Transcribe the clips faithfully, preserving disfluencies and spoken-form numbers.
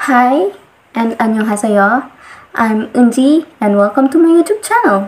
Hi, and annyeonghaseyo. I'm Unji, and welcome to my YouTube channel.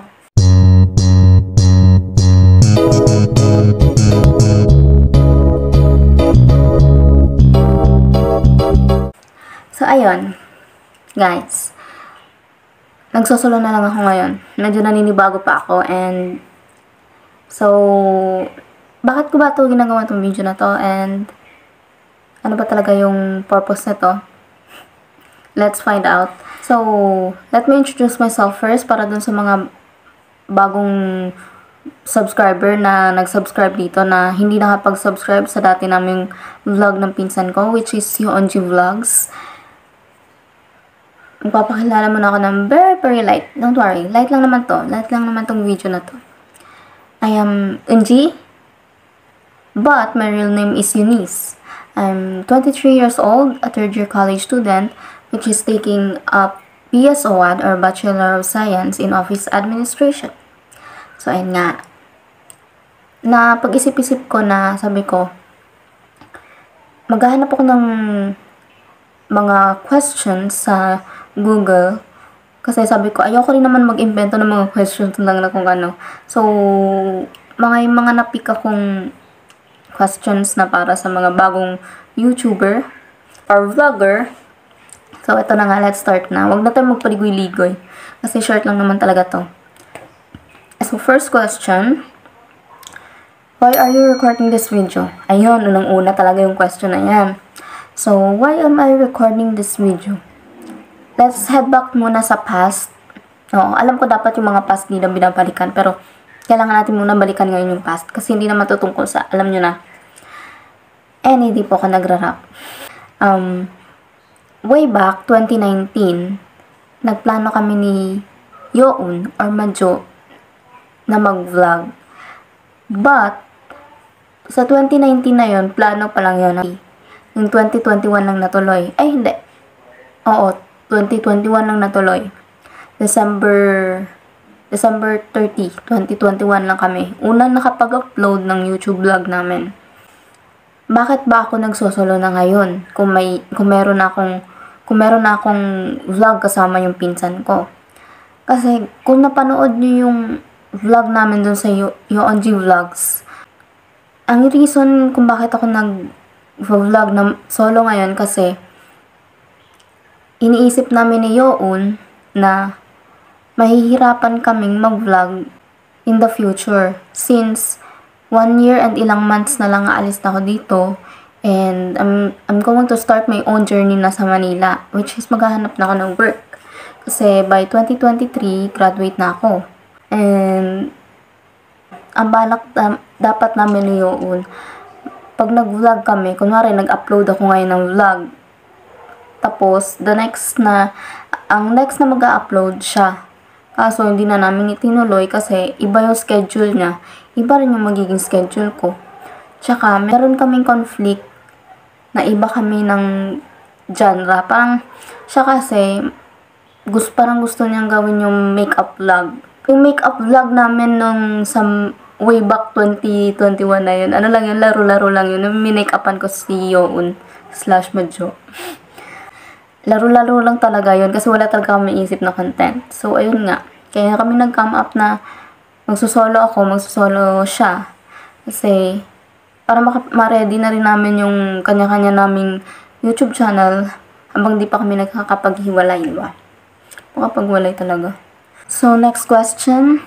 So, ayun. Guys, nagsosolo na lang ako ngayon. Medyo naninibago pa ako, and so, bakit ko ba ito ginagawa itong video na to, and ano ba talaga yung purpose nito? Let's find out. So, let me introduce myself first para dun sa mga bagong subscriber na nag-subscribe dito na hindi nakapag-subscribe sa dati naming vlog ng pinsan ko, which is Yeonji Vlogs. Magpapakilala muna ako ng very, very light. Don't worry. Light lang naman to. Light lang naman tong video na to. I am Unji, but my real name is Eunice. I'm twenty-three years old, a third-year college student, which is taking up B S O A D or Bachelor of Science in Office Administration. So, ayun nga. Na pag-isip-isip ko na sabi ko, maghahanap ako ng mga questions sa Google. Kasi sabi ko, ayoko rin naman mag-invento ng mga questions lang na kung ano. So, mga mga napik akong questions na para sa mga bagong YouTuber or vlogger. So, ito na nga, let's start na. Huwag na tayo magpaligoy-ligoy. Kasi short lang naman talaga to. So, first question. Why are you recording this video? Ayun, unang-una talaga yung question na yan. So, why am I recording this video? Let's head back muna sa past. Oo, alam ko dapat yung mga past nilang binabalikan, pero kailangan natin muna balikan ngayon yung past. Kasi hindi na matutungkol sa, alam nyo na. And hindi po ako nagra-rap. Um... Way back, twenty nineteen, nagplano kami ni Yoon or Majo na mag-vlog. But, sa twenty nineteen na yon, plano pa lang yun. Yung twenty twenty-one lang natuloy. Ay, hindi. Oo, twenty twenty-one lang natuloy. December, December thirtieth, twenty twenty-one lang kami. Unang nakapag-upload ng YouTube vlog namin. Bakit ba ako nagsosolo na ngayon? Kung may, kung meron akong kung meron na akong vlog kasama yung pinsan ko. Kasi, kung napanood nyo yung vlog namin dun sa Yeonji Vlogs, ang reason kung bakit ako nag-vlog na solo ngayon kasi, iniisip namin ni Yoon na mahihirapan kaming mag-vlog in the future. Since, one year and ilang months na lang aalis na ako dito, and I'm, I'm going to start my own journey na sa Manila, which is maghahanap na ako ng work. Kasi by twenty twenty-three, graduate na ako. And, ang balak um, dapat namin ni Yoon, pag nag-vlog kami, kunwari nag-upload ako ngayon ng vlog, tapos, the next na, ang next na mag-upload siya. Kaso, hindi na namin itinuloy kasi iba yung schedule niya. Iba rin yung magiging schedule ko. Tsaka, meron kaming conflict na iba kami ng genre. Parang, siya kasi, gusto, parang gusto niyang gawin yung makeup vlog. Yung makeup vlog namin nung sa way back twenty twenty-one na yun, ano lang yun, laro-laro lang yun. Minake-upan ko si Yoon slash Majo. Laro-laro lang talaga yun kasi wala talaga kami isip na content. So, ayun nga. Kaya kami nag-come up na magsusolo ako, magsusolo siya. Kasi, para ma-ready na rin namin yung kanya-kanya naming YouTube channel habang di pa kami nagkakapaghiwalay, diba? Makapagwalay talaga. So, next question.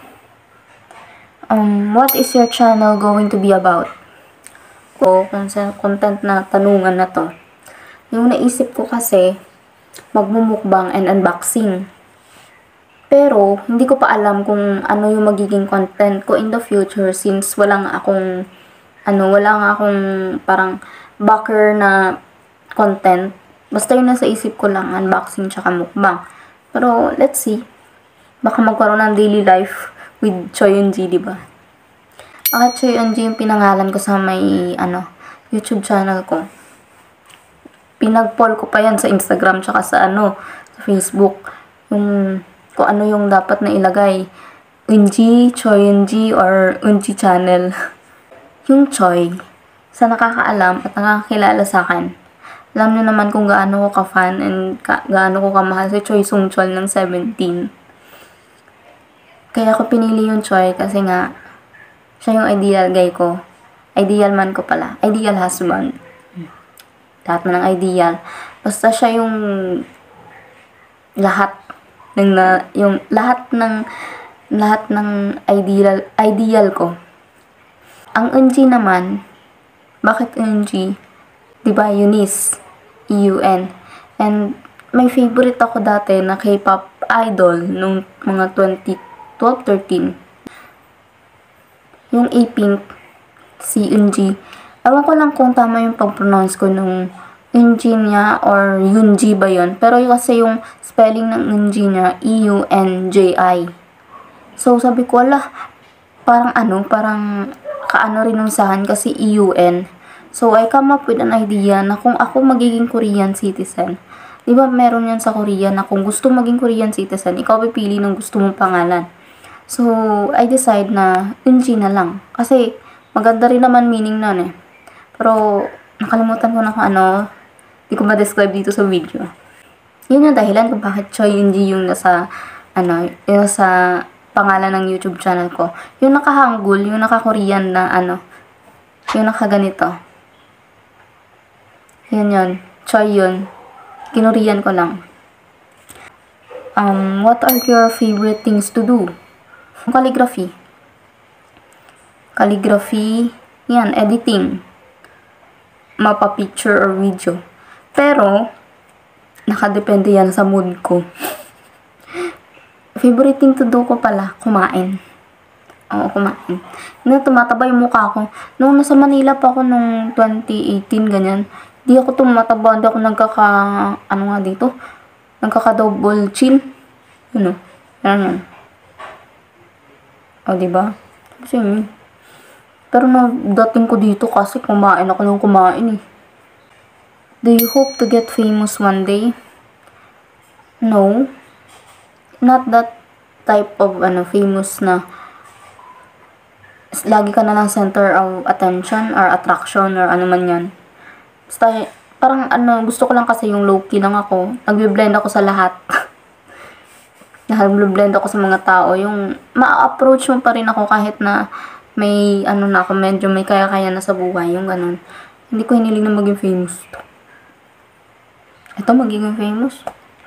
Um, what is your channel going to be about? O, kung sa content na tanungan na to. Yung naisip ko kasi, magmumukbang and unboxing. Pero, hindi ko pa alam kung ano yung magiging content ko in the future since walang akong ano, wala nga akong parang backer na content. Basta yun nasa isip ko lang, unboxing tsaka mukbang. Pero, let's see. Baka magkaroon ng daily life with Choyonji, diba? Bakit Choyonji yung pinangalan ko sa may, ano, YouTube channel ko? Pinag-poll ko pa yan sa Instagram tsaka sa, ano, sa Facebook. Yung, kung ano yung dapat na ilagay. Unji, Choyonji, or Unji channel. Yung Choi, sa nakakaalam at nakakakilala sa akin, Alam niyo naman kung gaano ko ka-fan and ka gaano ko kamahal si Choi Sung Chol ng Seventeen. Kaya ako pinili yung Choi kasi nga, siya yung ideal guy ko. Ideal man ko pala. Ideal husband. Lahat man ng ideal. Basta siya yung lahat ng na, yung lahat ng lahat ng ideal ideal ko. Ang Eunji naman, bakit Eunji? 'Di ba Eunice, E U N. And may favorite ako dati na K-pop idol nung mga twenty twelve thirteen. Yung A-Pink, si Eunji. Ewan ko lang kung tama yung pag-pronounce ko nung Eunji niya or Yoonji ba yun. Pero yung kasi yung spelling ng Eunji niya, E U N J I. So sabi ko, ala, parang ano, parang kaano rin yung sahan kasi E U N. So I come up with an idea na kung ako magiging Korean citizen, di ba meron yan sa Korea na kung gusto maging Korean citizen, ikaw pipili ng gusto mong pangalan. So, I decide na Eunji na lang. Kasi, maganda rin naman meaning nun eh. Pero, nakalimutan ko na kung ano, di ko ma-describe dito sa video. Yun yung dahilan kung bakit Choi Eunji yung nasa, ano, yung nasa pangalan ng YouTube channel ko. Yung naka-Hangul, yung naka-Korean na, ano, yung naka-ganito. Yun yun. Choi yun. Kinurian ko lang. Um, what are your favorite things to do? Calligraphy. Calligraphy, yan, editing. Mapa-picture or video. Pero, nakadepende yan sa mood ko. Favorite thing to do ko pala, kumain. Oo, kumain. Hindi, tumataba yung mukha ko. Nung nasa Manila pa ako nung twenty eighteen, ganyan, di ako tumataba, hindi ako nagkaka, ano nga dito, nagkaka-double chin. Ano? Yan yan. O, diba? Kasi yun. Pero na dating ko dito kasi kumain ako ng kumain eh. Do you hope to get famous one day? No. Not that type of ano famous na lagi ka na lang center of attention or attraction or ano man yan. Basta parang ano, gusto ko lang kasi yung low-key lang ako. Nagbe-blend ako sa lahat. Nag-blend ako sa mga tao. Yung ma-approach mo pa rin ako kahit na may ano na ako, medyo may kaya-kaya na sa buhay. Yung ganun. Hindi ko hiniling na maging famous. Ito, magiging famous.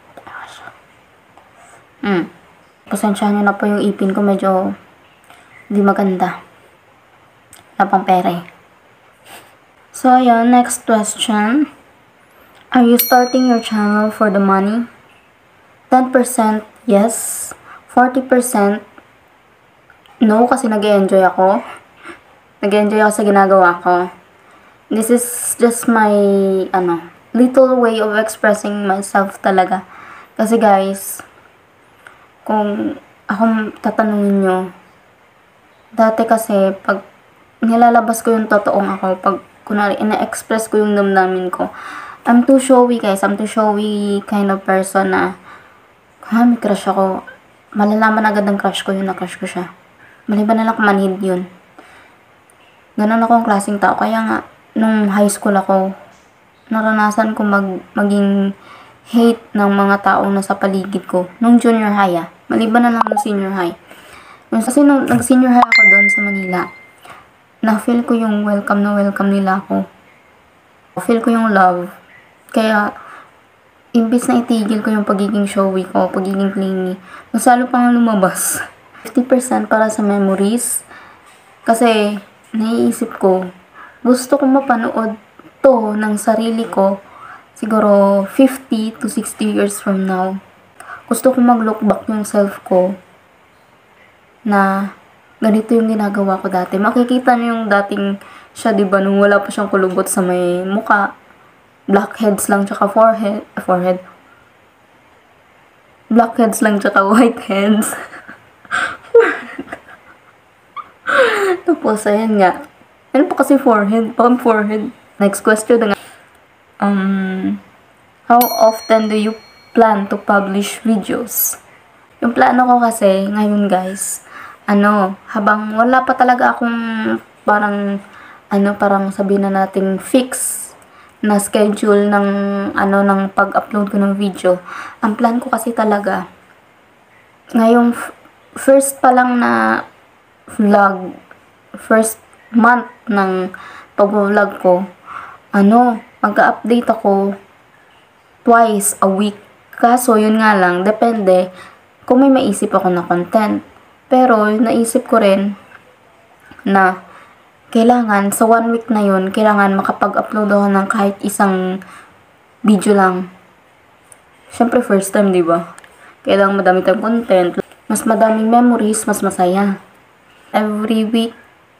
Hmm. Pasensyahan nyo na po yung ipin ko. Medyo di maganda. Wala pang pere. So, ayun. Next question. Are you starting your channel for the money? ten percent yes. forty percent no, kasi nag-enjoy ako. Nag-enjoy ako sa ginagawa ko. This is just my, ano, little way of expressing myself talaga. Kasi guys, kung ako tatanungin nyo, dati kasi, pag nilalabas ko yung totoong ako, pag kunwari, ina-express ko yung damdamin ko, I'm too showy guys. I'm too showy kind of person na, ha, may crush ako. Malalaman agad ng crush ko yun na crush ko siya. Maliban na lang kumanhid yun. Ganun ako ang klaseng tao. Kaya nga, nung high school ako, naranasan ko mag, maging hate ng mga tao na sa paligid ko. Nung junior high ah. Maliban na lang nung senior high. Kasi nung nag-senior high ako doon sa Manila, na-feel ko yung welcome na welcome nila ako. Feel ko yung love. Kaya, imbis na itigil ko yung pagiging showy ko, pagiging clingy, mas lalo pang lumabas. fifty percent para sa memories. Kasi, naiisip ko, gusto ko mapanood to ng sarili ko siguro fifty to sixty years from now. Gusto ko mag-look back yung self ko na ganito yung ginagawa ko dati. Makikita niyo yung dating siya, diba, nung wala pa siyang kulubot sa may muka. Blackheads lang tsaka forehead. Forehead. Blackheads lang tsaka whiteheads. Tapos, ayan nga. Ano pa kasi forehead? Parang forehead. Next question na nga. Um, how often do you plan to publish videos? Yung plano ko kasi, ngayon guys, ano, habang wala pa talaga akong parang, ano, parang sabihin na natin fix na schedule ng ano ng pag-upload ko ng video. Ang plan ko kasi talaga ngayong f- first pa lang na vlog, first month ng pag-vlog ko, ano, mag-update ako twice a week. Kaso yun nga lang, depende kung may maisip ako na content. Pero naisip ko rin na kailangan sa one week na yun, kailangan makapag-upload ako ng kahit isang video lang. Syempre first time, di ba? Kailangan madami tayong content, mas madaming memories, mas masaya. Every week,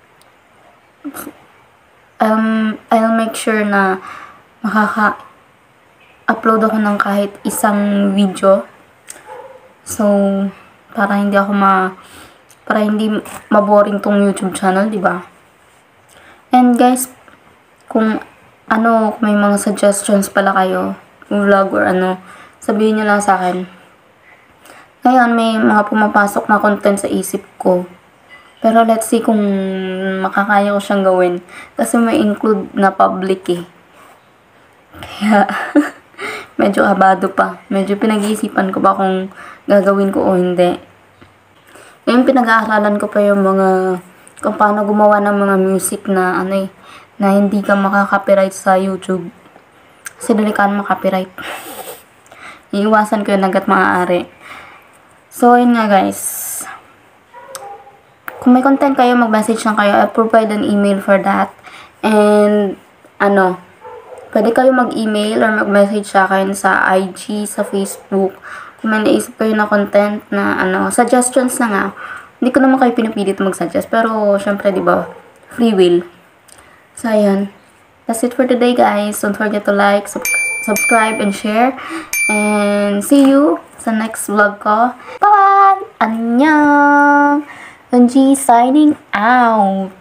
um, I'll make sure na makaka-upload ako ng kahit isang video. So, para hindi ako ma para hindi maboring tong YouTube channel, di ba? And guys, kung ano, kung may mga suggestions pala kayo, vlog or ano, sabihin nyo lang sa akin. Ngayon, may mga pumapasok na content sa isip ko. Pero let's see kung makakaya ko siyang gawin. Kasi may include na public eh. Kaya, medyo abado pa. Medyo pinag-iisipan ko pa kung gagawin ko o hindi. Ngayon, pinag-aaralan ko pa yung mga kung paano gumawa ng mga music na ano eh, na hindi ka makaka-copyright sa YouTube. Kasi dalikan makaka-copyright. Iiwasan ko yun hanggat maaari. So, yun nga guys. Kung may content kayo, mag-message lang kayo. I'll provide an email for that. And, ano, pwede kayo mag-email or mag-message sa akin sa I G, sa Facebook. Kung may naisip kayo na content na, ano, suggestions na nga. Hindi ko naman kayo pinipilit mag-suggest. Pero, syempre, di ba, free will. So, ayan. That's it for today, guys. Don't forget to like, sub subscribe, and share. And see you sa next vlog ko. Bye! Annyeong! Eunji signing out.